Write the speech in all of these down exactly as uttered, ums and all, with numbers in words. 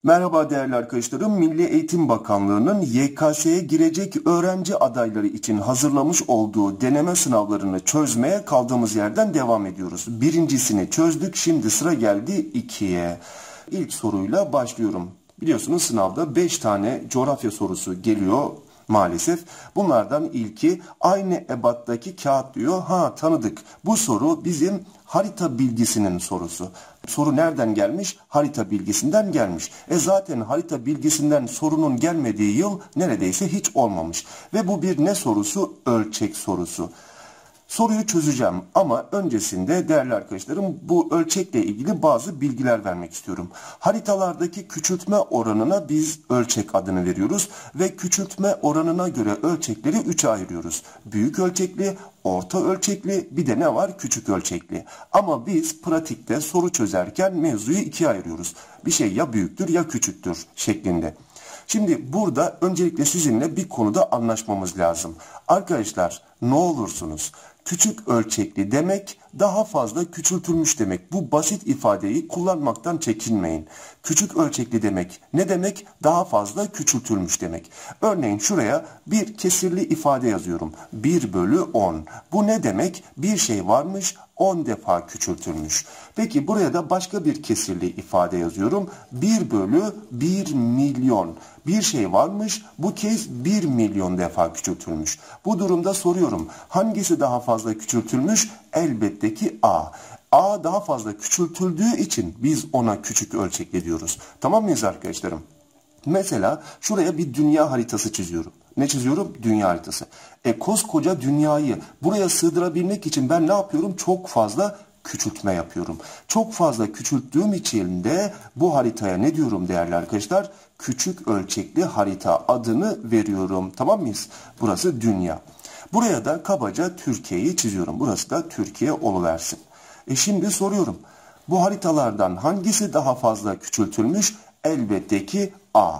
Merhaba değerli arkadaşlarım. Milli Eğitim Bakanlığı'nın Y K S'ye girecek öğrenci adayları için hazırlamış olduğu deneme sınavlarını çözmeye kaldığımız yerden devam ediyoruz. Birincisini çözdük. Şimdi sıra geldi ikiye. İlk soruyla başlıyorum. Biliyorsunuz sınavda beş tane coğrafya sorusu geliyor maalesef. Bunlardan ilki aynı ebattaki kağıt diyor. Ha, tanıdık. Bu soru bizim harita bilgisinin sorusu. Soru nereden gelmiş? Harita bilgisinden gelmiş. E zaten harita bilgisinden sorunun gelmediği yıl neredeyse hiç olmamış. Ve bu bir ne sorusu? Ölçek sorusu. Soruyu çözeceğim ama öncesinde değerli arkadaşlarım bu ölçekle ilgili bazı bilgiler vermek istiyorum. Haritalardaki küçültme oranına biz ölçek adını veriyoruz ve küçültme oranına göre ölçekleri üçe ayırıyoruz. Büyük ölçekli, orta ölçekli, bir de ne var? Küçük ölçekli. Ama biz pratikte soru çözerken mevzuyu ikiye ayırıyoruz. Bir şey ya büyüktür ya küçüktür şeklinde. Şimdi burada öncelikle sizinle bir konuda anlaşmamız lazım. Arkadaşlar ne olursunuz küçük ölçekli demek daha fazla küçültülmüş demek. Bu basit ifadeyi kullanmaktan çekinmeyin. Küçük ölçekli demek ne demek? Daha fazla küçültülmüş demek. Örneğin şuraya bir kesirli ifade yazıyorum. bir bölü on. Bu ne demek? Bir şey varmış, on defa küçültülmüş. Peki buraya da başka bir kesirli ifade yazıyorum. bir bölü bir milyon. Bir şey varmış, bu kez bir milyon defa küçültülmüş. Bu durumda soruyorum. Hangisi daha fazla küçültülmüş? Elbette ki A. A daha fazla küçültüldüğü için biz ona küçük ölçekli diyoruz. Tamam mıyız arkadaşlarım? Mesela şuraya bir dünya haritası çiziyorum. Ne çiziyorum? Dünya haritası. E koskoca dünyayı buraya sığdırabilmek için ben ne yapıyorum? Çok fazla küçültme yapıyorum. Çok fazla küçülttüğüm için de bu haritaya ne diyorum değerli arkadaşlar? Küçük ölçekli harita adını veriyorum. Tamam mıyız? Burası dünya. Buraya da kabaca Türkiye'yi çiziyorum. Burası da Türkiye oluversin. E şimdi soruyorum. Bu haritalardan hangisi daha fazla küçültülmüş? Elbette ki A.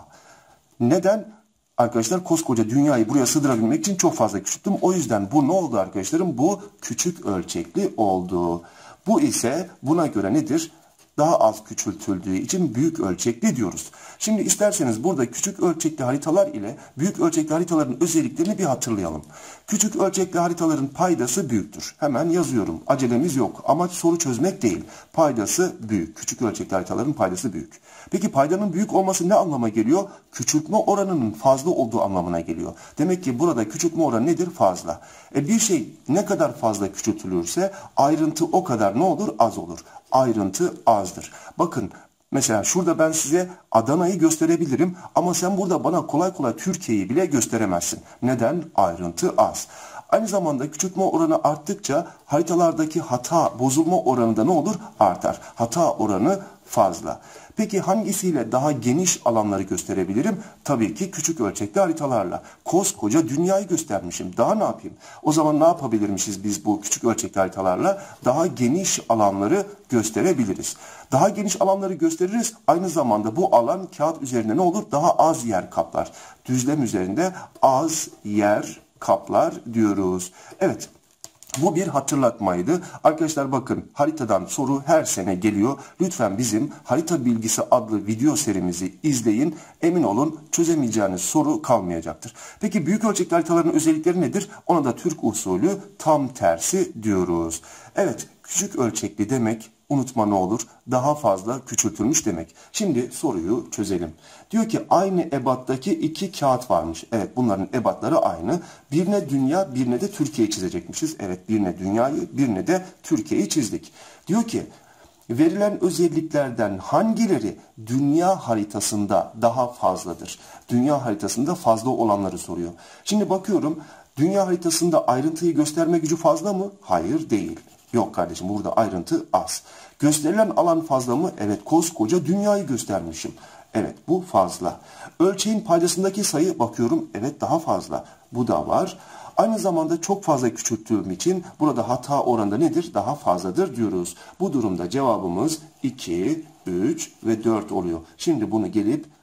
Neden? Arkadaşlar koskoca dünyayı buraya sığdırabilmek için çok fazla küçülttüm. O yüzden bu ne oldu arkadaşlarım? Bu küçük ölçekli oldu. Bu ise buna göre nedir? Daha az küçültüldüğü için büyük ölçekli diyoruz. Şimdi isterseniz burada küçük ölçekli haritalar ile büyük ölçekli haritaların özelliklerini bir hatırlayalım. Küçük ölçekli haritaların paydası büyüktür. Hemen yazıyorum. Acelemiz yok. Amaç soru çözmek değil. Paydası büyük. Küçük ölçekli haritaların paydası büyük. Peki paydanın büyük olması ne anlama geliyor? Küçültme oranının fazla olduğu anlamına geliyor. Demek ki burada küçültme oranı nedir? Fazla. E bir şey ne kadar fazla küçültülürse ayrıntı o kadar ne olur? Az olur. Ayrıntı azdır. Bakın mesela şurada ben size Adana'yı gösterebilirim ama sen burada bana kolay kolay Türkiye'yi bile gösteremezsin. Neden? Ayrıntı az. Aynı zamanda küçültme oranı arttıkça haritalardaki hata, bozulma oranı da ne olur? Artar. Hata oranı fazla. Peki hangisiyle daha geniş alanları gösterebilirim? Tabii ki küçük ölçekli haritalarla. Koskoca dünyayı göstermişim. Daha ne yapayım? O zaman ne yapabilirmişiz biz bu küçük ölçekli haritalarla? Daha geniş alanları gösterebiliriz. Daha geniş alanları gösteririz. Aynı zamanda bu alan kağıt üzerinde ne olur? Daha az yer kaplar. Düzlem üzerinde az yer kaplar diyoruz. Evet. Bu bir hatırlatmaydı. Arkadaşlar bakın haritadan soru her sene geliyor. Lütfen bizim Harita Bilgisi adlı video serimizi izleyin. Emin olun çözemeyeceğiniz soru kalmayacaktır. Peki büyük ölçekli haritaların özellikleri nedir? Ona da Türk usulü tam tersi diyoruz. Evet, küçük ölçekli demek unutma ne olur? Daha fazla küçültülmüş demek. Şimdi soruyu çözelim. Diyor ki aynı ebattaki iki kağıt varmış. Evet, bunların ebatları aynı. Birine dünya, birine de Türkiye'yi çizecekmişiz. Evet, birine dünyayı, birine de Türkiye'yi çizdik. Diyor ki verilen özelliklerden hangileri dünya haritasında daha fazladır? Dünya haritasında fazla olanları soruyor. Şimdi bakıyorum dünya haritasında ayrıntıyı gösterme gücü fazla mı? Hayır, değil. Yok kardeşim, burada ayrıntı az. Gösterilen alan fazla mı? Evet, koskoca dünyayı göstermişim. Evet, bu fazla. Ölçeğin paydasındaki sayı bakıyorum. Evet, daha fazla. Bu da var. Aynı zamanda çok fazla küçülttüğüm için burada hata oranı nedir? Daha fazladır diyoruz. Bu durumda cevabımız iki, üç ve dört oluyor. Şimdi bunu gelip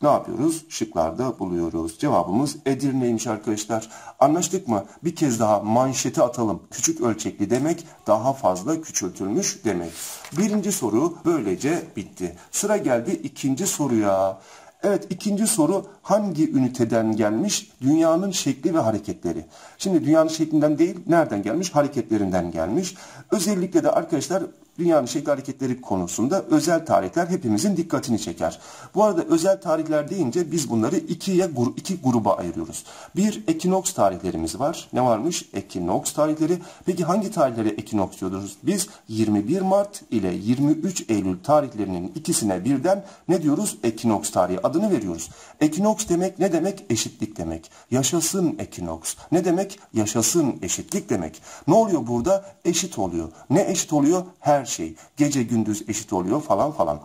ne yapıyoruz? Şıklarda buluyoruz. Cevabımız Edirne'ymiş arkadaşlar. Anlaştık mı? Bir kez daha manşeti atalım. Küçük ölçekli demek daha fazla küçültülmüş demek. Birinci soru böylece bitti. Sıra geldi ikinci soruya. Evet, ikinci soru hangi üniteden gelmiş? Dünyanın şekli ve hareketleri. Şimdi dünyanın şeklinden değil, nereden gelmiş? Hareketlerinden gelmiş. Özellikle de arkadaşlar dünyanın şekli hareketleri konusunda özel tarihler hepimizin dikkatini çeker. Bu arada özel tarihler deyince biz bunları ikiye, iki gruba ayırıyoruz. Bir, ekinoks tarihlerimiz var. Ne varmış? Ekinoks tarihleri. Peki hangi tarihlere ekinoks diyoruz? Biz yirmi bir Mart ile yirmi üç Eylül tarihlerinin ikisine birden ne diyoruz? Ekinoks tarihi adını veriyoruz. Ekinoks demek ne demek? Eşitlik demek. Yaşasın ekinoks. Ne demek? Yaşasın eşitlik demek. Ne oluyor burada? Eşit oluyor. Ne eşit oluyor? Her şey. Gece gündüz eşit oluyor falan falan.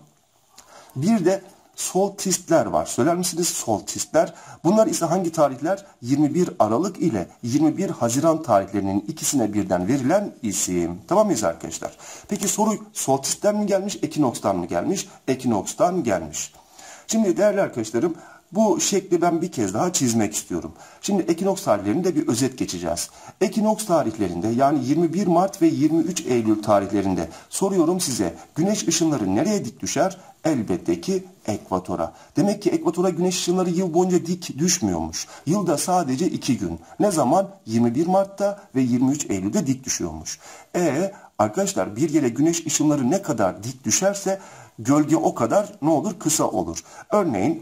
Bir de solstitler var. Söyler misiniz solstitler? Bunlar ise hangi tarihler? yirmi bir Aralık ile yirmi bir Haziran tarihlerinin ikisine birden verilen isim. Tamam mıyız arkadaşlar? Peki soru solstitler mi gelmiş, ekinokstan mı gelmiş? Ekinokstan gelmiş. Şimdi değerli arkadaşlarım, bu şekli ben bir kez daha çizmek istiyorum. Şimdi ekinoks tarihlerinde bir özet geçeceğiz. Ekinoks tarihlerinde yani yirmi bir Mart ve yirmi üç Eylül tarihlerinde soruyorum size, güneş ışınları nereye dik düşer? Elbette ki ekvatora. Demek ki ekvatora güneş ışınları yıl boyunca dik düşmüyormuş. Yılda sadece iki gün. Ne zaman? yirmi bir Mart'ta ve yirmi üç Eylül'de dik düşüyormuş. E arkadaşlar, bir yere güneş ışınları ne kadar dik düşerse gölge o kadar ne olur? Kısa olur. Örneğin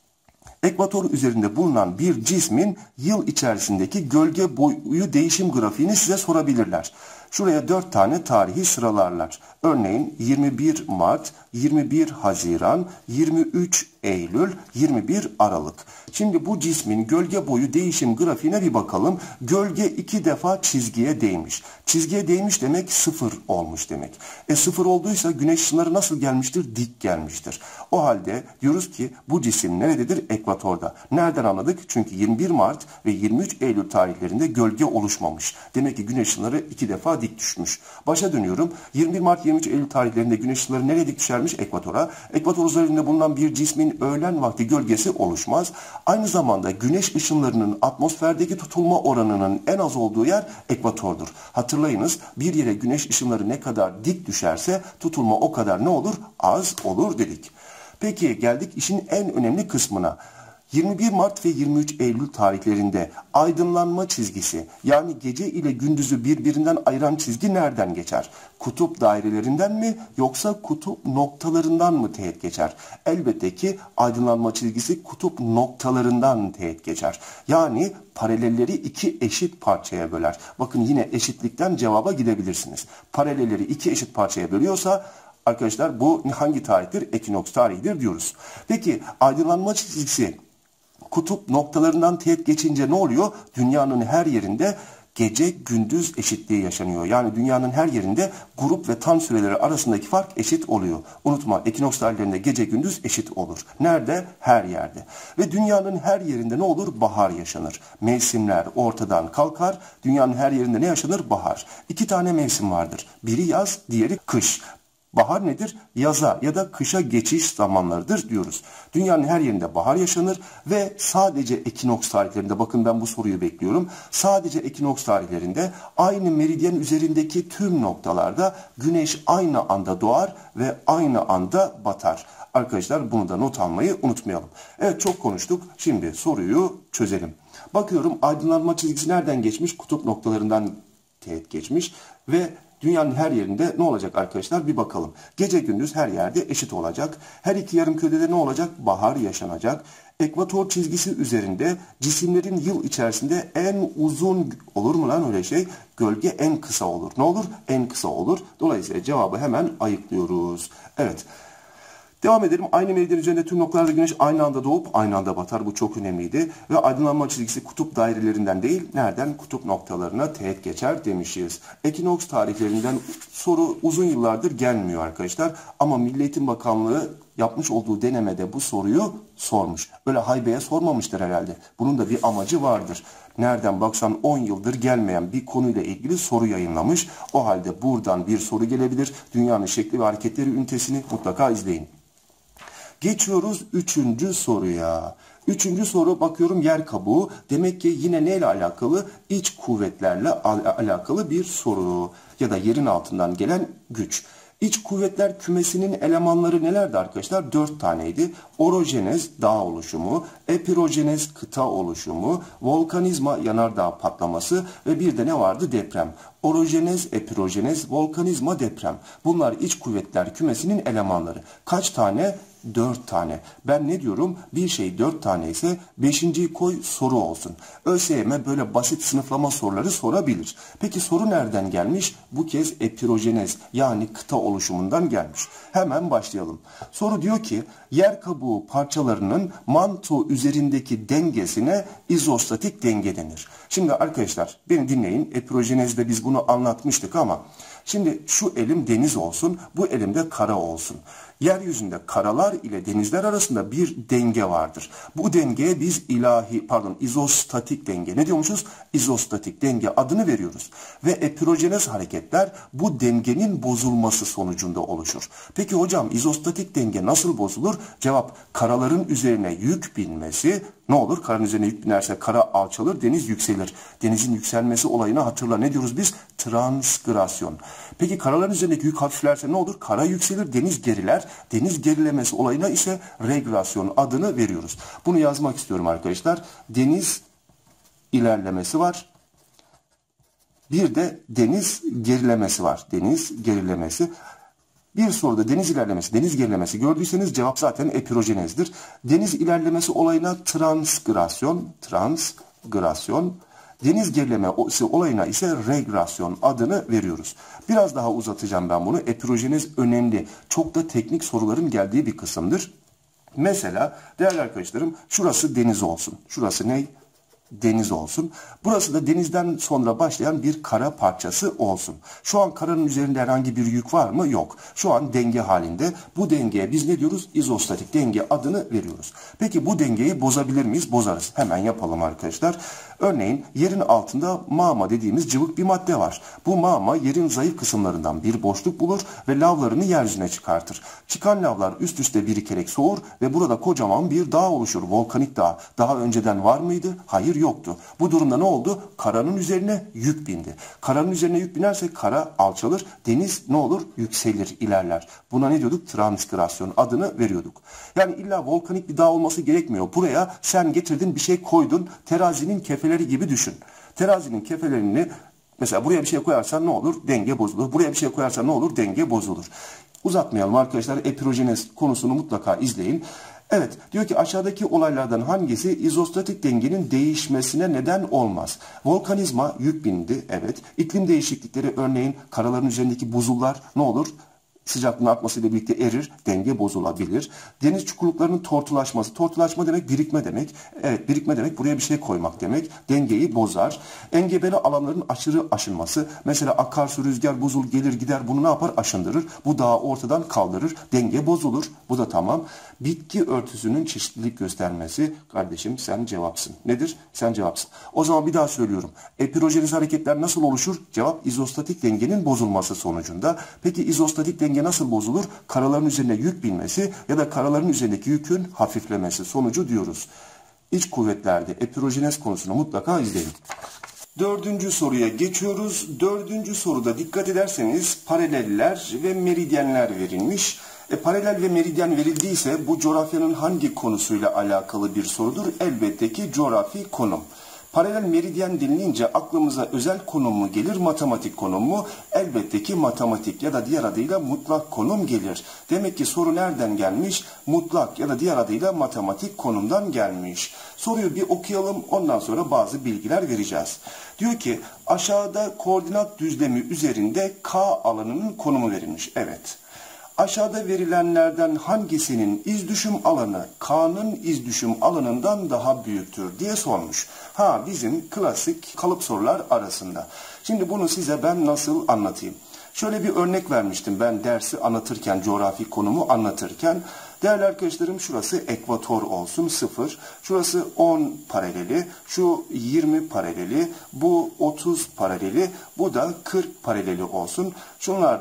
ekvator üzerinde bulunan bir cismin yıl içerisindeki gölge boyu değişim grafiğini size sorabilirler. Şuraya dört tane tarihi sıralarlar. Örneğin yirmi bir Mart, yirmi bir Haziran, yirmi üç Eylül, yirmi bir Aralık. Şimdi bu cismin gölge boyu değişim grafiğine bir bakalım. Gölge iki defa çizgiye değmiş. Çizgiye değmiş demek sıfır olmuş demek. E sıfır olduysa güneş ışınları nasıl gelmiştir? Dik gelmiştir. O halde diyoruz ki bu cisim nerededir? Ekvatorda. Nereden anladık? Çünkü yirmi bir Mart ve yirmi üç Eylül tarihlerinde gölge oluşmamış. Demek ki güneş ışınları iki defa dik düşmüş. Başa dönüyorum. yirmi bir Mart yirmi üç Eylül tarihlerinde güneş ışınları nereye dik düşermiş? Ekvatora. Ekvator üzerinde bulunan bir cismin öğlen vakti gölgesi oluşmaz. Aynı zamanda güneş ışınlarının atmosferdeki tutulma oranının en az olduğu yer ekvatordur. Hatırlayınız, bir yere güneş ışınları ne kadar dik düşerse tutulma o kadar ne olur? Az olur dedik. Peki geldik işin en önemli kısmına. yirmi bir Mart ve yirmi üç Eylül tarihlerinde aydınlanma çizgisi, yani gece ile gündüzü birbirinden ayıran çizgi nereden geçer? Kutup dairelerinden mi yoksa kutup noktalarından mı teğet geçer? Elbette ki aydınlanma çizgisi kutup noktalarından teğet geçer. Yani paralelleri iki eşit parçaya böler. Bakın yine eşitlikten cevaba gidebilirsiniz. Paralelleri iki eşit parçaya bölüyorsa arkadaşlar bu hangi tarihtir? Ekinoks tarihidir diyoruz. Peki aydınlanma çizgisi kutup noktalarından teğet geçince ne oluyor? Dünyanın her yerinde gece gündüz eşitliği yaşanıyor. Yani dünyanın her yerinde grup ve tam süreleri arasındaki fark eşit oluyor. Unutma, ekinoks tarihlerinde gece gündüz eşit olur. Nerede? Her yerde. Ve dünyanın her yerinde ne olur? Bahar yaşanır. Mevsimler ortadan kalkar. Dünyanın her yerinde ne yaşanır? Bahar. İki tane mevsim vardır. Biri yaz, diğeri kış. Bahar nedir? Yaza ya da kışa geçiş zamanlarıdır diyoruz. Dünyanın her yerinde bahar yaşanır ve sadece ekinoks tarihlerinde, bakın ben bu soruyu bekliyorum. Sadece ekinoks tarihlerinde aynı meridyen üzerindeki tüm noktalarda güneş aynı anda doğar ve aynı anda batar. Arkadaşlar bunu da not almayı unutmayalım. Evet, çok konuştuk. Şimdi soruyu çözelim. Bakıyorum aydınlanma çizgisi nereden geçmiş? Kutup noktalarından teğet geçmiş ve dünyanın her yerinde ne olacak arkadaşlar? Bir bakalım. Gece gündüz her yerde eşit olacak. Her iki yarımkürede de ne olacak? Bahar yaşanacak. Ekvator çizgisi üzerinde cisimlerin yıl içerisinde en uzun, olur mu lan öyle şey? Gölge en kısa olur. Ne olur? En kısa olur. Dolayısıyla cevabı hemen ayıklıyoruz. Evet. Devam edelim. Aynı meridyen üzerinde tüm noktalarda güneş aynı anda doğup aynı anda batar. Bu çok önemliydi. Ve aydınlanma çizgisi kutup dairelerinden değil, nereden? Kutup noktalarına teğet geçer demişiz. Ekinoks tarihlerinden soru uzun yıllardır gelmiyor arkadaşlar. Ama Milli Eğitim Bakanlığı yapmış olduğu denemede bu soruyu sormuş. Öyle haybeye sormamıştır herhalde. Bunun da bir amacı vardır. Nereden baksan on yıldır gelmeyen bir konuyla ilgili soru yayınlamış. O halde buradan bir soru gelebilir. Dünyanın şekli ve hareketleri ünitesini mutlaka izleyin. Geçiyoruz üçüncü soruya. Üçüncü soru bakıyorum yer kabuğu. Demek ki yine neyle alakalı? İç kuvvetlerle al alakalı bir soru. Ya da yerin altından gelen güç. İç kuvvetler kümesinin elemanları nelerdi arkadaşlar? Dört taneydi. Orojenez dağ oluşumu, epirojenez kıta oluşumu, volkanizma yanardağ patlaması ve bir de ne vardı? Deprem. Orojenez, epirojenez, volkanizma, deprem. Bunlar iç kuvvetler kümesinin elemanları. Kaç tane? Dört tane. Ben ne diyorum? Bir şey dört tane ise beşinciyi koy soru olsun. ÖSYM böyle basit sınıflama soruları sorabilir. Peki soru nereden gelmiş? Bu kez epirojenez yani kıta oluşumundan gelmiş. Hemen başlayalım. Soru diyor ki yer kabuğu parçalarının manto üzerindeki dengesine izostatik denge denir. Şimdi arkadaşlar beni dinleyin. Epirojenezde biz bunu anlatmıştık ama şimdi şu elim deniz olsun, bu elimde kara olsun. Yeryüzünde karalar ile denizler arasında bir denge vardır. Bu dengeye biz ilahi, pardon, izostatik denge, ne diyormuşuz? İzostatik denge adını veriyoruz. Ve epirojenez hareketler bu dengenin bozulması sonucunda oluşur. Peki hocam izostatik denge nasıl bozulur? Cevap, karaların üzerine yük binmesi. Ne olur? Karanın üzerine yük binerse kara alçalır, deniz yükselir. Denizin yükselmesi olayını hatırla. Ne diyoruz biz? Transgrasyon. Peki karaların üzerindeki yük hafiflerse ne olur? Kara yükselir, deniz geriler. Deniz gerilemesi olayına ise regresyon adını veriyoruz. Bunu yazmak istiyorum arkadaşlar. Deniz ilerlemesi var. Bir de deniz gerilemesi var. Deniz gerilemesi. Bir soruda deniz ilerlemesi, deniz gerilemesi gördüyseniz cevap zaten epirojenezdir. Deniz ilerlemesi olayına transgrasyon, transgrasyon, deniz gerilemesi olayına ise regresyon adını veriyoruz. Biraz daha uzatacağım ben bunu. Epirojenez önemli. Çok da teknik soruların geldiği bir kısımdır. Mesela değerli arkadaşlarım şurası deniz olsun. Şurası ne? Deniz olsun. Burası da denizden sonra başlayan bir kara parçası olsun. Şu an karanın üzerinde herhangi bir yük var mı? Yok. Şu an denge halinde. Bu dengeye biz ne diyoruz? İzostatik denge adını veriyoruz. Peki bu dengeyi bozabilir miyiz? Bozarız. Hemen yapalım arkadaşlar. Örneğin yerin altında mağma dediğimiz cıvık bir madde var. Bu mağma yerin zayıf kısımlarından bir boşluk bulur ve lavlarını yeryüzüne çıkartır. Çıkan lavlar üst üste birikerek soğur ve burada kocaman bir dağ oluşur. Volkanik dağ. Daha önceden var mıydı? Hayır, yoktu. Bu durumda ne oldu? Karanın üzerine yük bindi. Karanın üzerine yük binerse kara alçalır. Deniz ne olur? Yükselir, ilerler. Buna ne diyorduk? Transgrasyon adını veriyorduk. Yani illa volkanik bir dağ olması gerekmiyor. Buraya sen getirdin bir şey koydun. Terazinin kefeleri gibi düşün. Terazinin kefelerini mesela buraya bir şey koyarsan ne olur? Denge bozulur. Buraya bir şey koyarsan ne olur? Denge bozulur. Uzatmayalım arkadaşlar. Epirojenez konusunu mutlaka izleyin. Evet, diyor ki aşağıdaki olaylardan hangisi izostatik dengenin değişmesine neden olmaz? Volkanizma yük bindi, evet. İklim değişiklikleri, örneğin karaların üzerindeki buzullar ne olur? Sıcaklığın artmasıyla birlikte erir, denge bozulabilir. Deniz çukurluklarının tortulaşması. Tortulaşma demek birikme demek. Evet, birikme demek buraya bir şey koymak demek. Dengeyi bozar. Engebeli alanların aşırı aşınması. Mesela akarsu, rüzgar, buzul gelir gider, bunu ne yapar? Aşındırır. Bu dağı ortadan kaldırır. Denge bozulur. Bu da tamam. Bitki örtüsünün çeşitlilik göstermesi. Kardeşim sen cevapsın. Nedir? Sen cevapsın. O zaman bir daha söylüyorum. Epirojenez hareketler nasıl oluşur? Cevap izostatik dengenin bozulması sonucunda. Peki izostatik denge nasıl bozulur? Karaların üzerine yük binmesi ya da karaların üzerindeki yükün hafiflemesi sonucu diyoruz. İç kuvvetlerde epirojenez konusunu mutlaka izleyin. Dördüncü soruya geçiyoruz. Dördüncü soruda dikkat ederseniz paraleller ve meridyenler verilmiş. E, paralel ve meridyen verildiyse bu coğrafyanın hangi konusuyla alakalı bir sorudur? Elbette ki coğrafi konum. Paralel meridyen denilince aklımıza özel konum mu gelir, matematik konum mu? Elbette ki matematik ya da diğer adıyla mutlak konum gelir. Demek ki soru nereden gelmiş? Mutlak ya da diğer adıyla matematik konumdan gelmiş. Soruyu bir okuyalım, ondan sonra bazı bilgiler vereceğiz. Diyor ki aşağıda koordinat düzlemi üzerinde K alanının konumu verilmiş. Evet. Aşağıda verilenlerden hangisinin izdüşüm alanı K'nın izdüşüm alanından daha büyüktür diye sormuş. Ha, bizim klasik kalıp sorular arasında. Şimdi bunu size ben nasıl anlatayım? Şöyle bir örnek vermiştim ben dersi anlatırken, coğrafi konumu anlatırken. Değerli arkadaşlarım, şurası ekvator olsun, sıfır. Şurası on paraleli, şu yirmi paraleli, bu otuz paraleli, bu da kırk paraleli olsun. Şunlar da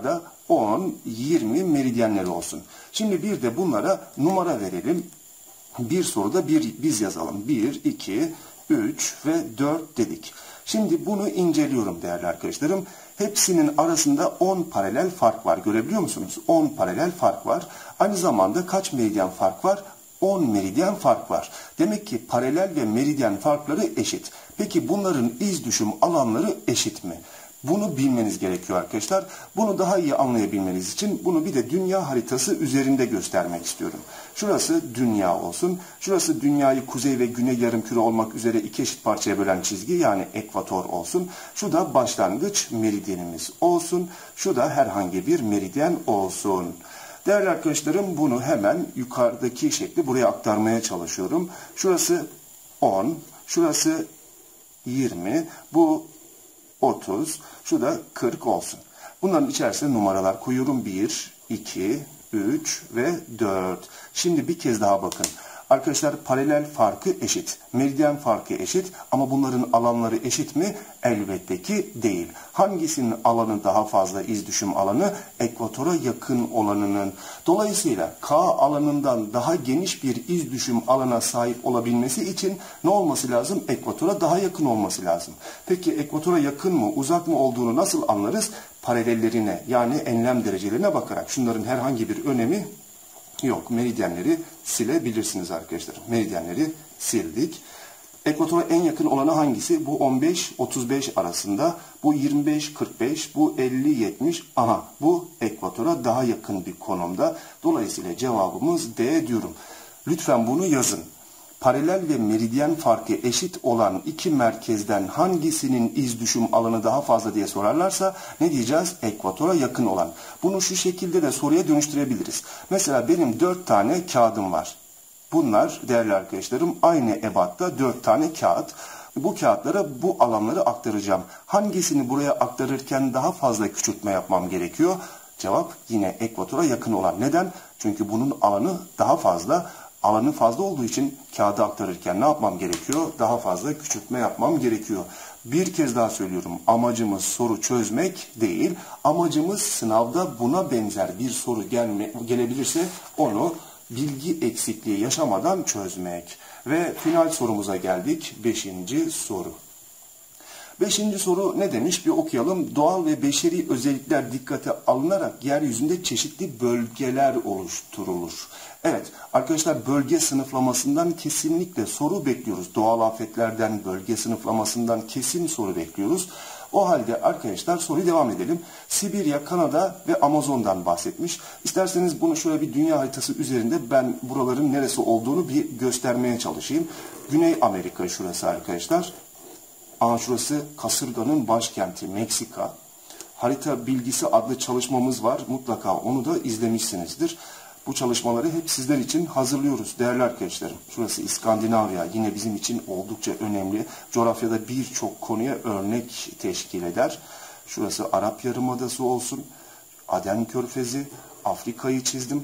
on, yirmi meridyenleri olsun. Şimdi bir de bunlara numara verelim. Bir soruda bir, biz yazalım. bir, iki, üç ve dört dedik. Şimdi bunu inceliyorum değerli arkadaşlarım. Hepsinin arasında on paralel fark var. Görebiliyor musunuz? on paralel fark var. Aynı zamanda kaç meridyen fark var? on meridyen fark var. Demek ki paralel ve meridyen farkları eşit. Peki bunların iz düşüm alanları eşit mi? Bunu bilmeniz gerekiyor arkadaşlar. Bunu daha iyi anlayabilmeniz için bunu bir de dünya haritası üzerinde göstermek istiyorum. Şurası dünya olsun. Şurası dünyayı kuzey ve güney yarımküre olmak üzere iki eşit parçaya bölen çizgi, yani ekvator olsun. Şu da başlangıç meridyenimiz olsun. Şu da herhangi bir meridyen olsun. Değerli arkadaşlarım, bunu hemen yukarıdaki şekli buraya aktarmaya çalışıyorum. Şurası on, şurası yirmi, bu otuz, şu da kırk olsun. Bunların içerisine numaralar koyuyorum. bir, iki, üç ve dört. Şimdi bir kez daha bakın. Arkadaşlar paralel farkı eşit. Meridyen farkı eşit ama bunların alanları eşit mi? Elbette ki değil. Hangisinin alanı daha fazla, iz düşüm alanı? Ekvatora yakın olanının. Dolayısıyla K alanından daha geniş bir iz düşüm alana sahip olabilmesi için ne olması lazım? Ekvatora daha yakın olması lazım. Peki ekvatora yakın mı, uzak mı olduğunu nasıl anlarız? Paralellerine, yani enlem derecelerine bakarak. Şunların herhangi bir önemi yok. Meridyenleri silebilirsiniz arkadaşlar. Meridyenleri sildik. Ekvatora en yakın olanı hangisi? Bu on beş otuz beş arasında. Bu yirmi beş kırk beş. Bu elli yetmiş. Aha, bu ekvatora daha yakın bir konumda. Dolayısıyla cevabımız D diyorum. Lütfen bunu yazın. Paralel ve meridyen farkı eşit olan iki merkezden hangisinin iz düşüm alanı daha fazla diye sorarlarsa ne diyeceğiz? Ekvatora yakın olan. Bunu şu şekilde de soruya dönüştürebiliriz. Mesela benim dört tane kağıdım var. Bunlar değerli arkadaşlarım aynı ebatta dört tane kağıt. Bu kağıtlara bu alanları aktaracağım. Hangisini buraya aktarırken daha fazla küçültme yapmam gerekiyor? Cevap yine ekvatora yakın olan. Neden? Çünkü bunun alanı daha fazla. Alanı fazla olduğu için kağıdı aktarırken ne yapmam gerekiyor? Daha fazla küçültme yapmam gerekiyor. Bir kez daha söylüyorum. Amacımız soru çözmek değil. Amacımız sınavda buna benzer bir soru gelme, gelebilirse onu bilgi eksikliği yaşamadan çözmek. Ve final sorumuza geldik. Beşinci soru. Beşinci soru ne demiş? Bir okuyalım. Doğal ve beşeri özellikler dikkate alınarak yeryüzünde çeşitli bölgeler oluşturulur. Evet arkadaşlar, bölge sınıflamasından kesinlikle soru bekliyoruz. Doğal afetlerden, bölge sınıflamasından kesin soru bekliyoruz. O halde arkadaşlar soruyu devam edelim. Sibirya, Kanada ve Amazon'dan bahsetmiş. İsterseniz bunu şöyle bir dünya haritası üzerinde ben buraların neresi olduğunu bir göstermeye çalışayım. Güney Amerika şurası arkadaşlar. Aa, şurası kasırganın başkenti Meksika. Harita bilgisi adlı çalışmamız var. Mutlaka onu da izlemişsinizdir. Bu çalışmaları hep sizler için hazırlıyoruz değerli arkadaşlarım. Şurası İskandinavya, yine bizim için oldukça önemli. Coğrafyada birçok konuya örnek teşkil eder. Şurası Arap Yarımadası olsun. Aden Körfezi, Afrika'yı çizdim.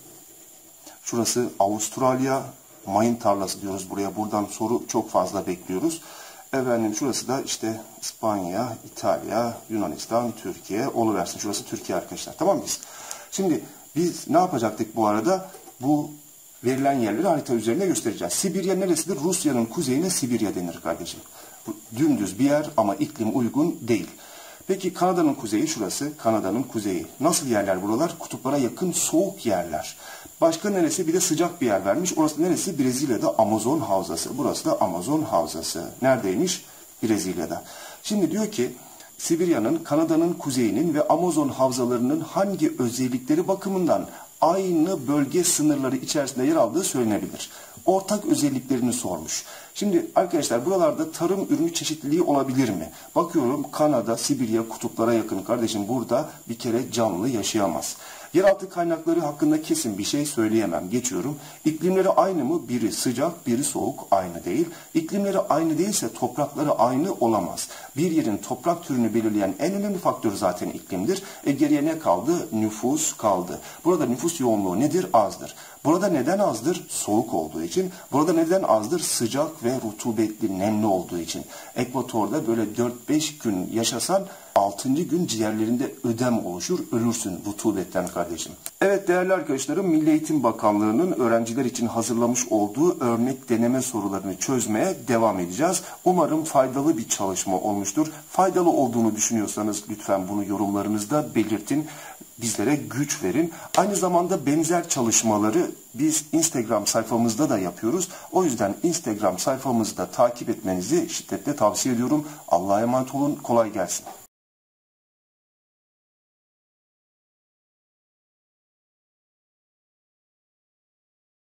Şurası Avustralya, mayın tarlası diyoruz buraya. Buradan soru çok fazla bekliyoruz. Efendim şurası da işte İspanya, İtalya, Yunanistan, Türkiye oluversin. Şurası Türkiye arkadaşlar. Tamam mıyız? Şimdi biz ne yapacaktık bu arada? Bu verilen yerleri harita üzerinde göstereceğiz. Sibirya neresidir? Rusya'nın kuzeyine Sibirya denir kardeşim. Bu dümdüz bir yer ama iklim uygun değil. Peki Kanada'nın kuzeyi şurası. Kanada'nın kuzeyi. Nasıl yerler buralar? Kutuplara yakın soğuk yerler. Başka neresi? Bir de sıcak bir yer vermiş. Orası neresi? Brezilya'da Amazon Havzası. Burası da Amazon Havzası. Neredeymiş? Brezilya'da. Şimdi diyor ki Sibirya'nın, Kanada'nın kuzeyinin ve Amazon havzalarının hangi özellikleri bakımından aynı bölge sınırları içerisinde yer aldığı söylenebilir. Ortak özelliklerini sormuş. Şimdi arkadaşlar buralarda tarım ürünü çeşitliliği olabilir mi? Bakıyorum Kanada, Sibirya kutuplara yakın. Kardeşim burada bir kere canlı yaşayamaz. Yeraltı kaynakları hakkında kesin bir şey söyleyemem. Geçiyorum. İklimleri aynı mı? Biri sıcak, biri soğuk. Aynı değil. İklimleri aynı değilse toprakları aynı olamaz. Bir yerin toprak türünü belirleyen en önemli faktör zaten iklimdir. E geriye ne kaldı? Nüfus kaldı. Burada nüfus yoğunluğu nedir? Azdır. Burada neden azdır? Soğuk olduğu için. Burada neden azdır? Sıcak ve rutubetli, nemli olduğu için. Ekvatorda böyle dört beş gün yaşasan altıncı gün ciğerlerinde ödem oluşur, ölürsün rutubetten kardeşim. Evet değerli arkadaşlarım, Milli Eğitim Bakanlığı'nın öğrenciler için hazırlamış olduğu örnek deneme sorularını çözmeye devam edeceğiz. Umarım faydalı bir çalışma olmuştur. Faydalı olduğunu düşünüyorsanız lütfen bunu yorumlarınızda belirtin. Bizlere güç verin. Aynı zamanda benzer çalışmaları biz Instagram sayfamızda da yapıyoruz. O yüzden Instagram sayfamızda takip etmenizi şiddetle tavsiye ediyorum. Allah'a emanet olun. Kolay gelsin.